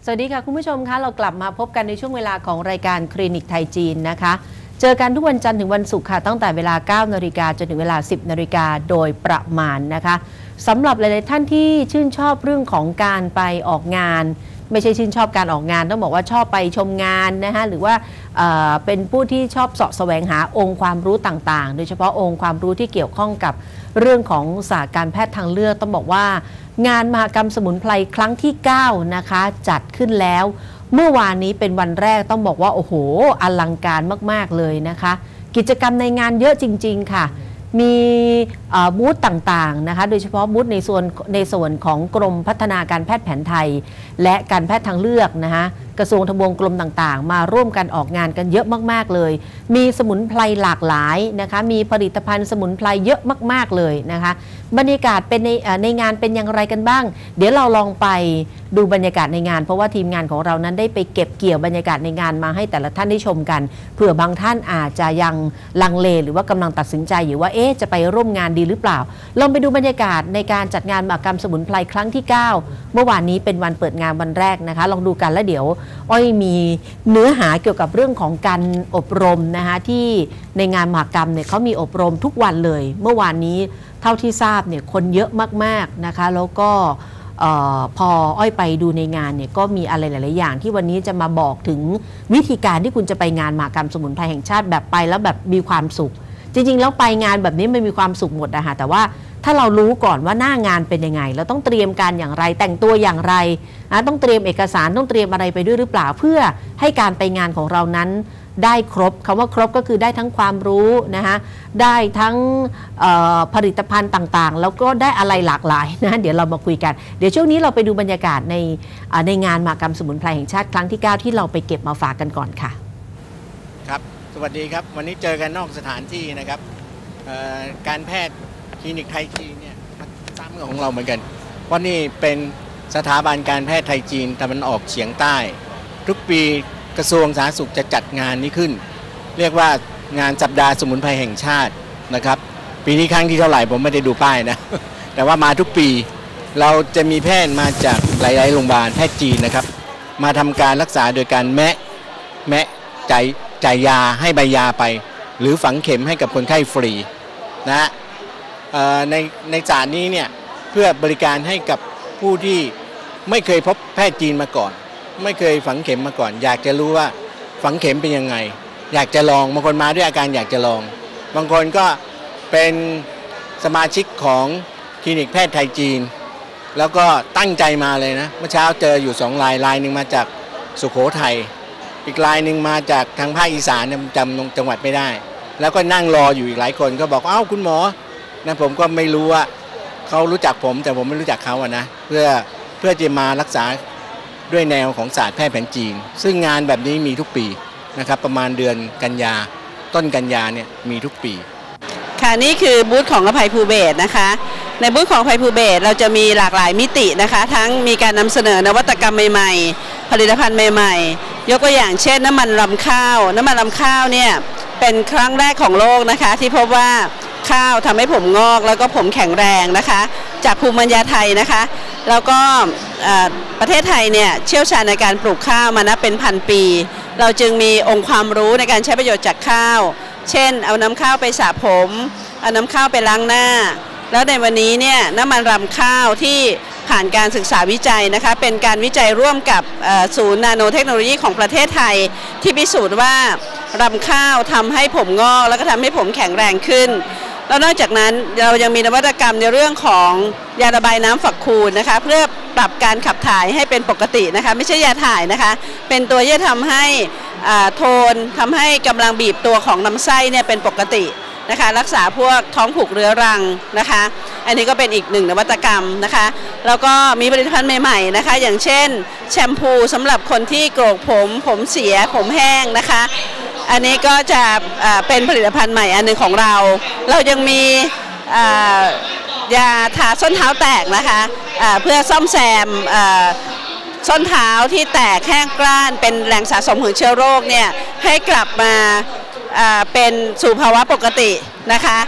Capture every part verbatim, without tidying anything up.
สวัสดีค่ะคุณผู้ชมคะเรากลับมาพบกันในช่วงเวลาของรายการคลินิกไทยจีนนะคะเจอกันทุกวันจันทร์ถึงวันศุกร์ค่ะตั้งแต่เวลา เก้านาฬิกา จนถึงเวลา สิบนาฬิกาโดยประมาณนะคะสำหรับหลายๆท่านที่ชื่นชอบเรื่องของการไปออกงานไม่ใช่ชื่นชอบการออกงานต้องบอกว่าชอบไปชมงานนะคะหรือว่าเอ่อเป็นผู้ที่ชอบเสาะแสวงหาองค์ความรู้ต่างๆโดยเฉพาะองค์ความรู้ที่เกี่ยวข้องกับเรื่องของศาสตร์การแพทย์ทางเลือกต้องบอกว่างานมหกรรมสมุนไพรครั้งที่เก้านะคะจัดขึ้นแล้วเมื่อวานนี้เป็นวันแรกต้องบอกว่าโอ้โหอลังการมากๆเลยนะคะกิจกรรมในงานเยอะจริงๆค่ะมีบูธต่างๆนะคะโดยเฉพาะบูธในส่วนในส่วนของกรมพัฒนาการแพทย์แผนไทยและการแพทย์ทางเลือกนะคะกระทรวงทบวงกรมต่างๆมาร่วมกันออกงานกันเยอะมากๆเลยมีสมุนไพรหลากหลายนะคะมีผลิตภัณฑ์สมุนไพรเยอะมากๆเลยนะคะบรรยากาศเป็นในในงานเป็นอย่างไรกันบ้างเดี๋ยวเราลองไปดูบรรยากาศในงานเพราะว่าทีมงานของเรานั้นได้ไปเก็บเกี่ยวบรรยากาศในงานมาให้แต่ละท่านได้ชมกันเผื่อบางท่านอาจจะยังลังเลหรือว่ากำลังตัดสินใจอยู่ว่าเอ๊ะจะไปร่วมงานดีหรือเปล่าลองไปดูบรรยากาศในการจัดงานมหกรรมสมุนไพรครั้งที่เก้าเมื่อวานนี้เป็นวันเปิดงานวันแรกนะคะลองดูกันแล้วเดี๋ยวอ้อยมีเนื้อหาเกี่ยวกับเรื่องของการอบรมนะคะที่ในงานมหกรรมเนี่ยเขามีอบรมทุกวันเลยเมื่อวานนี้เท่าที่ทราบเนี่ยคนเยอะมากๆนะคะแล้วก็พออ้อยไปดูในงานเนี่ยก็มีอะไรหลายๆอย่างที่วันนี้จะมาบอกถึงวิธีการที่คุณจะไปงานมหกรรมสมุนไพรแห่งชาติแบบไปแล้วแบบมีความสุขจริงๆแล้วไปงานแบบนี้ไม่มีความสุขหมดนะคะแต่ว่าถ้าเรารู้ก่อนว่าหน้างานเป็นยังไงเราต้องเตรียมการอย่างไรแต่งตัวอย่างไรนะต้องเตรียมเอกสารต้องเตรียมอะไรไปด้วยหรือเปล่าเพื่อให้การไปงานของเรานั้นได้ครบคำว่าครบก็คือได้ทั้งความรู้นะคะได้ทั้งผลิตภัณฑ์ต่างๆแล้วก็ได้อะไรหลากหลายนะเดี๋ยวเรามาคุยกันเดี๋ยวช่วงนี้เราไปดูบรรยากาศในในงานมหกรรมสมุนไพรแห่งชาติครั้งที่เก้าที่เราไปเก็บมาฝากกันก่อนค่ะครับสวัสดีครับวันนี้เจอกันนอกสถานที่นะครับการแพทย์คลินิกไทยจีนเนี่ยซ้ำกับของเราเหมือนกันเพราะนี่เป็นสถาบันการแพทย์ไทยจีนตะวันออกเฉียงใต้ทุกปีกระทรวงสาธารณสุขจะจัดงานนี้ขึ้นเรียกว่างานสัปดาห์สมุนไพรแห่งชาตินะครับปีนี้ครั้งที่เท่าไหร่ผมไม่ได้ดูป้ายนะแต่ว่ามาทุกปีเราจะมีแพทย์มาจากหลายๆโรงพยาบาลแพทย์จีนนะครับมาทำการรักษาโดยการแมะแมะจ่ายจ่ายยาให้ใบยาไปหรือฝังเข็มให้กับคนไข้ฟรีนะในในศาสตร์นี้เนี่ยเพื่อบริการให้กับผู้ที่ไม่เคยพบแพทย์จีนมาก่อนไม่เคยฝังเข็มมาก่อนอยากจะรู้ว่าฝังเข็มเป็นยังไงอยากจะลองบางคนมาด้วยอาการอยากจะลองบางคนก็เป็นสมาชิกของคลินิกแพทย์ไทยจีนแล้วก็ตั้งใจมาเลยนะเมื่อเช้าเจออยู่สองรายรายหนึ่งมาจากสุโขทัยอีกรายหนึ่งมาจากทางภาคอีสานจำจังหวัดไม่ได้แล้วก็นั่งรออยู่อีกหลายคนก็บอกอ้าวคุณหมอนะผมก็ไม่รู้ว่าเขารู้จักผมแต่ผมไม่รู้จักเขาอะนะเพื่อเพื่อจะมารักษาด้วยแนวของศาสตร์แพทย์แผนจีนซึ่งงานแบบนี้มีทุกปีนะครับประมาณเดือนกันยาต้นกันยาเนี่ยมีทุกปีค่ะนี่คือบูธของอภัยภูเบศรนะคะในบูธของอภัยภูเบศรเราจะมีหลากหลายมิตินะคะทั้งมีการนำเสนอนวัตกรรมใหม่ๆผลิตภัณฑ์ใหม่ๆยกตัวอย่างเช่นน้ำมันรำข้าวน้ำมันรำข้าวเนี่ยเป็นครั้งแรกของโลกนะคะที่พบว่าข้าวทำให้ผมงอกแล้วก็ผมแข็งแรงนะคะจากภูมิปัญญาไทยนะคะแล้วก็ประเทศไทยเนี่ยเชี่ยวชาญในการปลูกข้าวมานับเป็นพันปีเราจึงมีองค์ความรู้ในการใช้ประโยชน์จากข้าวเช่นเอาน้ำข้าวไปสระผมเอาน้ำข้าวไปล้างหน้าแล้วในวันนี้เนี่ยน้ำมันรำข้าวที่ผ่านการศึกษาวิจัยนะคะเป็นการวิจัยร่วมกับศูนย์นาโนเทคโนโลยีของประเทศไทยที่พิสูจน์ว่ารำข้าวทำให้ผมงอกแล้วก็ทำให้ผมแข็งแรงขึ้นแล้วนอกจากนั้นเรายังมีนวัตกรรมในเรื่องของยาระบายน้ำฝักคูณนะคะเพื่อปรับการขับถ่ายให้เป็นปกตินะคะไม่ใช่ยาถ่ายนะคะเป็นตัวที่ทำให้โทนทำให้กำลังบีบตัวของลำไส้เนี่ยเป็นปกตินะคะรักษาพวกท้องผูกเรื้อรังนะคะอันนี้ก็เป็นอีกหนึ่งนวัตกรรมนะคะแล้วก็มีผลิตภัณฑ์ใหม่ๆนะคะอย่างเช่นแชมพูสำหรับคนที่โกรกผมผมเสียผมแห้งนะคะอันนี้ก็จะเป็นผลิตภัณฑ์ใหม่อันหนึ่งของเราเรายังมียาทาส้นเท้าแตกนะคะเพื่อซ่อมแซมส้นเท้าที่แตกแห้งกร้านเป็นแหล่งสะสมของเชื้อโรคเนี่ยให้กลับมาเป็นสู่ภาวะปกตินะคะ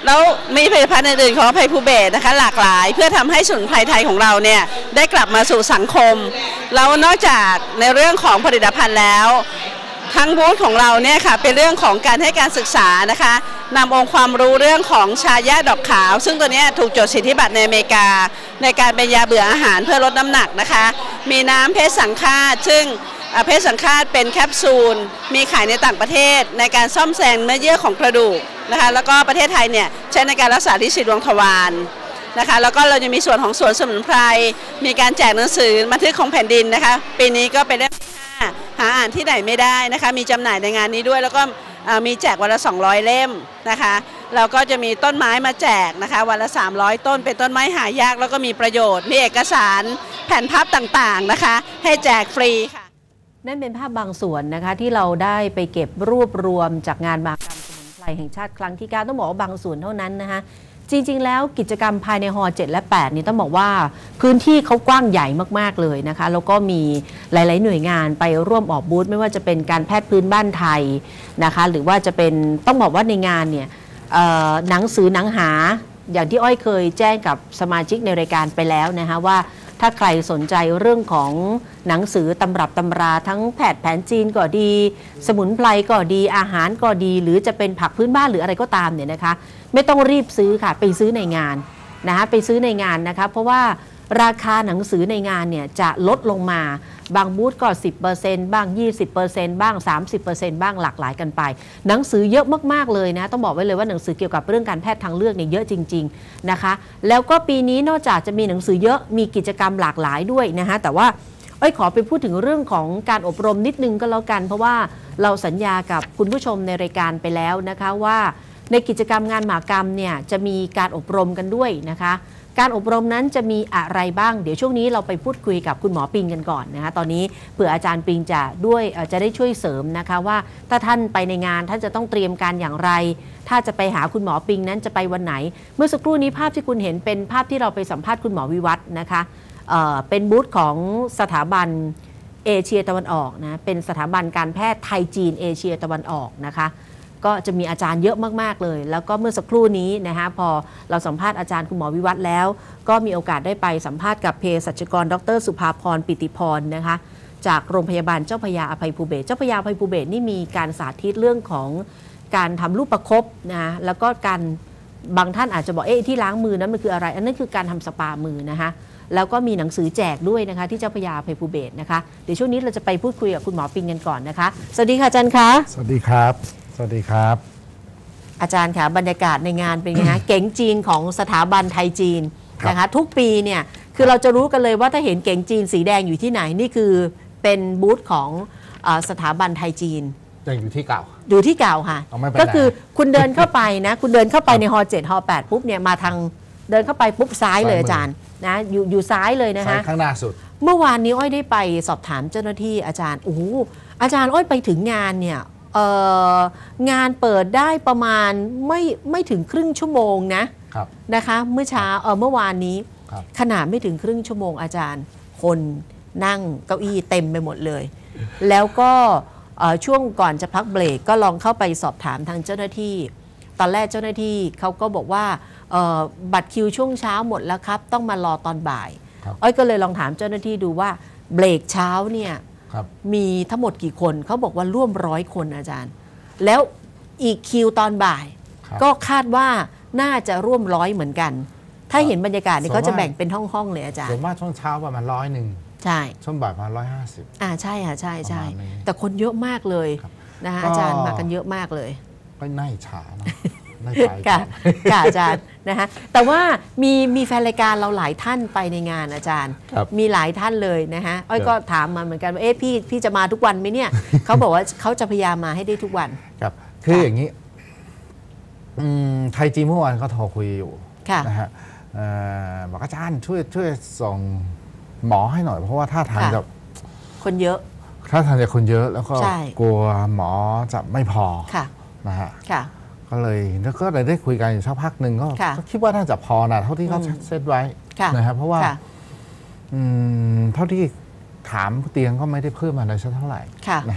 แล้วมีผลิตภัณฑ์อื่นๆของอภัยภูเบศนะคะหลากหลายเพื่อทำให้สมุนไพรไทยของเราเนี่ยได้กลับมาสู่สังคมแล้วนอกจากในเรื่องของผลิตภัณฑ์แล้วทั้งบูธของเราเนี่ยค่ะเป็นเรื่องของการให้การศึกษานะคะนำองค์ความรู้เรื่องของชาหญ้าดอกขาวซึ่งตัวนี้ถูกจดสิทธิบัตรในอเมริกาในการเป็นยาเบื่ออาหารเพื่อลดน้ำหนักนะคะมีน้ำเพชรสังฆาตซึ่งเพชรสังฆาตเป็นแคปซูลมีขายในต่างประเทศในการซ่อมแซมเนื้อเยื่อของกระดูกนะคะแล้วก็ประเทศไทยเนี่ยใช้ในการรักษาลินดวงทวารนะคะแล้วก็เราจะมีส่วนของสวนสมุนไพรมีการแจกหนังสือบันทึกของแผ่นดินนะคะปีนี้ก็เป็นเล่มที่ห้าหาอ่านที่ไหนไม่ได้นะคะมีจำหน่ายในงานนี้ด้วยแล้วก็มีแจกวันละสองร้อยเล่มนะคะเราก็จะมีต้นไม้มาแจกนะคะวันละสามร้อยต้นเป็นต้นไม้หายากแล้วก็มีประโยชน์มีเอกสารแผ่นพับต่างๆนะคะให้แจกฟรีค่ะนั่นเป็นภาพบางส่วนนะคะที่เราได้ไปเก็บรวบรวมจากงานมหกรรมสมุนไพรแห่งชาติครั้งที่เก้าต้องบอกว่าบางส่วนเท่านั้นนะคะจริงๆแล้วกิจกรรมภายในฮอเจ็ดและแปดนี่ต้องบอกว่าพื้นที่เขากว้างใหญ่มากๆเลยนะคะแล้วก็มีหลายๆหน่วยงานไปร่วมออกบูธไม่ว่าจะเป็นการแพทย์พื้นบ้านไทยนะคะหรือว่าจะเป็นต้องบอกว่าในงานเนี่ยหนังสือหนังหาอย่างที่อ้อยเคยแจ้งกับสมาชิกในรายการไปแล้วนะคะว่าถ้าใครสนใจเรื่องของหนังสือตำรับตำราทั้งแพทย์แผนจีนก็ดีสมุนไพรก็ดีอาหารก็ดีหรือจะเป็นผักพื้นบ้านหรืออะไรก็ตามเนี่ยนะคะไม่ต้องรีบซื้อค่ะไปซื้อในงานนะคะไปซื้อในงานนะคะเพราะว่าราคาหนังสือในงานเนี่ยจะลดลงมาบางบูธก็ สิบเปอร์เซ็นต์ บ้าง ยี่สิบเปอร์เซ็นต์ บ้าง สามสิบเปอร์เซ็นต์ บ้างหลากหลายกันไปหนังสือเยอะมากๆเลยนะต้องบอกไว้เลยว่าหนังสือเกี่ยวกับเรื่องการแพทย์ทางเลือกเนี่ยเยอะจริงๆนะคะแล้วก็ปีนี้นอกจากจะมีหนังสือเยอะมีกิจกรรมหลากหลายด้วยนะคะแต่ว่าเอ้ยขอไปพูดถึงเรื่องของการอบรมนิดนึงก็แล้วกันเพราะว่าเราสัญญากับคุณผู้ชมในรายการไปแล้วนะคะว่าในกิจกรรมงานมหกรรมเนี่ยจะมีการอบรมกันด้วยนะคะการอบรมนั้นจะมีอะไรบ้างเดี๋ยวช่วงนี้เราไปพูดคุยกับคุณหมอปิงกันก่อนนะคะตอนนี้เผื่ออาจารย์ปิงจะด้วยจะได้ช่วยเสริมนะคะว่าถ้าท่านไปในงานท่านจะต้องเตรียมการอย่างไรถ้าจะไปหาคุณหมอปิงนั้นจะไปวันไหนเมื่อสักครู่นี้ภาพที่คุณเห็นเป็นภาพที่เราไปสัมภาษณ์คุณหมอวิวัฒน์นะคะเอ่อเป็นบูธของสถาบันเอเชียตะวันออกนะเป็นสถาบันการแพทย์ไทยจีนเอเชียตะวันออกนะคะก็จะมีอาจารย์เยอะมากๆเลยแล้วก็เมื่อสักครู่นี้นะคะพอเราสัมภาษณ์อาจารย์คุณหมอวิวัฒน์แล้วก็มีโอกาสได้ไปสัมภาษณ์กับเภสัชกรดรสุภาพรปิติพรนะคะจากโรงพยาบาลเจ้าพระยาอภัยภูเบศรเจ้าพระยาอภัยภูเบศรนี่มีการสาธิตเรื่องของการทำลูกประคบนะแล้วก็การบางท่านอาจจะบอกเอ๊ะที่ล้างมือนั้นมันคืออะไรอันนั้นคือการทำสปามือนะคะแล้วก็มีหนังสือแจกด้วยนะคะที่เจ้าพระยาอภัยภูเบศรนะคะเดี๋ยวช่วงนี้เราจะไปพูดคุยกับคุณหมอปิงกันก่อนนะคะสวัสดีค่ะอาจารย์คะสวัสดีครับสวัสดีครับอาจารย์ค่ะบรรยากาศในงานเป็นไงคะเก๋งจีนของสถาบันไทยจีนนะคะทุกปีเนี่ยคือเราจะรู้กันเลยว่าถ้าเห็นเก๋งจีนสีแดงอยู่ที่ไหนนี่คือเป็นบูธของสถาบันไทยจีนยังอยู่ที่เก่าอยู่ที่เก่าค่ะก็คือคุณเดินเข้าไปนะคุณเดินเข้าไปในฮอเจ็ดฮอแปดปุ๊บเนี่ยมาทางเดินเข้าไปปุ๊บซ้ายเลยอาจารย์นะอยู่อยู่ซ้ายเลยนะคะข้างหน้าสุดเมื่อวานนี้อ้อยได้ไปสอบถามเจ้าหน้าที่อาจารย์โอ้โหอาจารย์อ้อยไปถึงงานเนี่ยงานเปิดได้ประมาณไม่ไม่ถึงครึ่งชั่วโมงนะนะคะเมื่อเช้าเออเมื่อวานนี้ขนาดไม่ถึงครึ่งชั่วโมงอาจารย์คนนั่งเก้าอี้เต็มไปหมดเลยแล้วก็ช่วงก่อนจะพักเบรกก็ลองเข้าไปสอบถามทางเจ้าหน้าที่ตอนแรกเจ้าหน้าที่เขาก็บอกว่าบัตรคิวช่วงเช้าหมดแล้วครับต้องมารอตอนบ่ายอ้อยก็เลยลองถามเจ้าหน้าที่ดูว่าเบรกเช้าเนี่ยมีทั้งหมดกี่คนเขาบอกว่าร่วมร้อยคนอาจารย์แล้วอีกคิวตอนบ่ายก็คาดว่าน่าจะร่วมร้อยเหมือนกันถ้าเห็นบรรยากาศนี่เขาจะแบ่งเป็นห้องๆเลยอาจารย์ผมว่าช่วงเช้าประมาณร้อยหนึ่งใช่ช่วงบ่ายประมาณร้อยห้าสิบอ่าใช่ค่ะใช่ใช่แต่คนเยอะมากเลยนะคะอาจารย์มากันเยอะมากเลยก็น่าอิจฉาเนาะค่ะค่ะอาจารย์นะคะแต่ว่ามีมีแฟนรายการเราหลายท่านไปในงานอาจารย์มีหลายท่านเลยนะคะอ้อยก็ถามมาเหมือนกันว่าเอ๊ะพี่พี่จะมาทุกวันไหมเนี่ยเขาบอกว่าเขาจะพยายามมาให้ได้ทุกวันครับคืออย่างนี้ไทยจีนเมื่อวานก็โทรคุยอยู่นะฮะบอกอาจารย์ช่วยช่วยส่งหมอให้หน่อยเพราะว่าถ้าทางจะคนเยอะถ้าทางจะคนเยอะแล้วก็กลัวหมอจะไม่พอนะฮะก็เลยแล้วก็เลยได้คุยกันอยู่สักพักหนึ่งก็คิดว่าน่าจะพอนะเท่าที่เขาเซตไว้นะครับเพราะว่าเท่าที่ถามเตียงก็ไม่ได้เพิ่มอะไรสักเท่าไหร่นะฮะ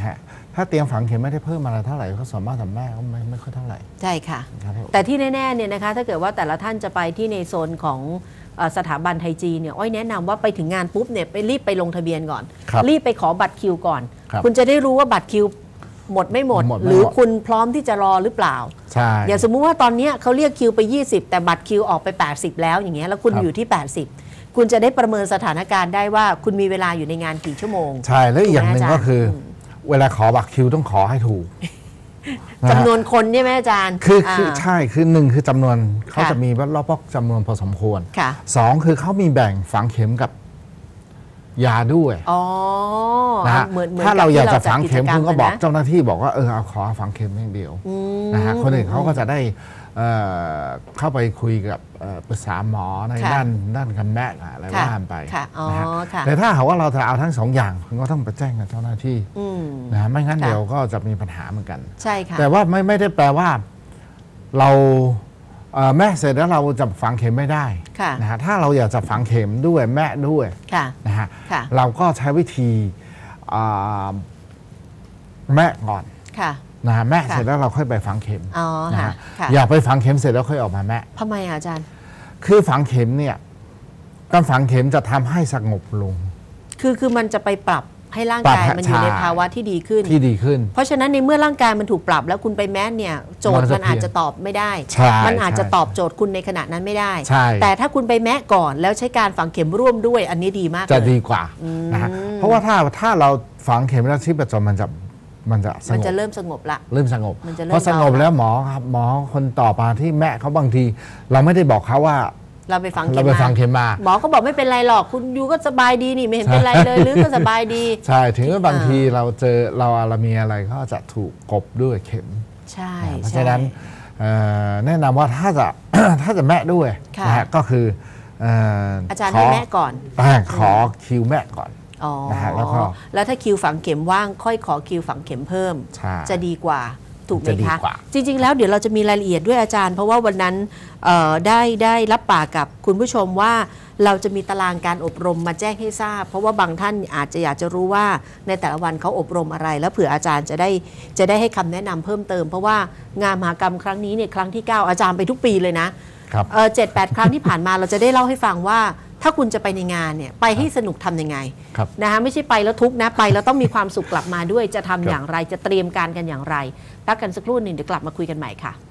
ถ้าเตรียมฝังเข็มไม่ได้เพิ่มอะไรเท่าไหร่ก็สามารถทำแม่ก็ไม่ไม่ค่อยเท่าไหร่ใช่ค่ะแต่ที่แน่ๆเนี่ยนะคะถ้าเกิดว่าแต่ละท่านจะไปที่ในโซนของสถาบันไทยจีนเนี่ยอ้อยแนะนำว่าไปถึงงานปุ๊บเนี่ยไปรีบไปลงทะเบียนก่อนรีบไปขอบัตรคิวก่อนคุณจะได้รู้ว่าบัตรคิวหมดไม่หมดหรือคุณพร้อมที่จะรอหรือเปล่าใช่อย่างสมมุติว่าตอนนี้เขาเรียกคิวไปยี่สิบแต่บัตรคิวออกไปแปดสิบแล้วอย่างเงี้ยแล้วคุณอยู่ที่แปดสิบคุณจะได้ประเมินสถานการณ์ได้ว่าคุณมีเวลาอยู่ในงานกี่ชั่วโมงใช่แล้วอีกอย่างหนึ่งก็คือเวลาขอบัตรคิวต้องขอให้ถูกจำนวนคนใช่ไหมอาจารย์คือคือใช่คือหนึ่งคือจำนวนเขาจะมีรอบๆจำนวนพอสมควรสองคือเขามีแบ่งฝังเข็มกับยาด้วยนะฮะถ้าเราอยากจะฝังเข็มคุณก็บอกเจ้าหน้าที่บอกว่าเออเอาขอฝังเข็มอย่างเดียวนะฮะคนอื่นเขาก็จะได้เข้าไปคุยกับปรึกษาหมอในด้านด้านการแพทย์อะไรว่าไปนะฮะแต่ถ้าหากว่าเราจะเอาทั้งสองอย่างคุณก็ต้องไปแจ้งกับเจ้าหน้าที่นะไม่งั้นเดี๋ยวก็จะมีปัญหาเหมือนกันใช่ค่ะแต่ว่าไม่ไม่ได้แปลว่าเราแม่เสร็จแล้วเราจะฝังเข็มไม่ได้นะฮะถ้าเราอยากจะฝังเข็มด้วยแม่ด้วยนะฮะเราก็ใช้วิธีแม่ก่อนนะฮะแม่เสร็จแล้วเราค่อยไปฝังเข็มนะฮะอยากไปฝังเข็มเสร็จแล้วค่อยออกมาแม่ทำไมอาจารย์คือฝังเข็มเนี่ยการฝังเข็มจะทำให้สงบลงคือคือมันจะไปปรับให้ร่างกายมันอยู่ในภาวะที่ดีขึ้นที่ดีขึ้นเพราะฉะนั้นในเมื่อร่างกายมันถูกปรับแล้วคุณไปแม้เนี่ยโจทย์มันอาจจะตอบไม่ได้มันอาจจะตอบโจทย์คุณในขณะนั้นไม่ได้แต่ถ้าคุณไปแม้ก่อนแล้วใช้การฝังเข็มร่วมด้วยอันนี้ดีมากจะดีกว่านะฮะเพราะว่าถ้าถ้าเราฝังเข็มแล้วชีพจรมันจะมันจะมันจะเริ่มสงบละเริ่มสงบพอสงบแล้วหมอครับหมอคนต่อมาที่แม่เขาบางทีเราไม่ได้บอกเขาว่าเราไปฝังเข็มมาหมอก็บอกไม่เป็นไรหรอกคุณยูก็สบายดีนี่ไม่เห็นเป็นไรเลยหรือก็สบายดีใช่ถึงว่าบางทีเราเจอเราอะไรมีอะไรก็จะถูกกบด้วยเข็มใช่เพราะฉะนั้นแนะนำว่าถ้าจะถ้าจะแม่ด้วยนะฮะก็คืออาจารย์ให้แม่ก่อนขอคิวแม่ก่อนนะฮะแล้วก็แล้วถ้าคิวฝังเข็มว่างค่อยขอคิวฝังเข็มเพิ่มจะดีกว่าถูกไหมคะจริงๆแล้วเดี๋ยวเราจะมีรายละเอียดด้วยอาจารย์เพราะว่าวันนั้นได้ได้รับปากกับคุณผู้ชมว่าเราจะมีตารางการอบรมมาแจ้งให้ทราบเพราะว่าบางท่านอาจจะอยากจะรู้ว่าในแต่ละวันเขาอบรมอะไรแล้วเผื่ออาจารย์จะได้จะได้ให้คำแนะนำเพิ่มเติมเพราะว่างานมหกรรมครั้งนี้เนี่ยครั้งที่เก้าอาจารย์ไปทุกปีเลยนะเจ็ดแปดครั้งที่ผ่านมาเราจะได้เล่าให้ฟังว่าถ้าคุณจะไปในงานเนี่ยไปให้สนุกทำยังไงนะคะไม่ใช่ไปแล้วทุกข์นะไปแล้วต้องมีความสุขกลับมาด้วยจะทำอย่างไรจะเตรียมการกันอย่างไรพักกันสักครู่หนึ่งเดี๋ยวกลับมาคุยกันใหม่ค่ะ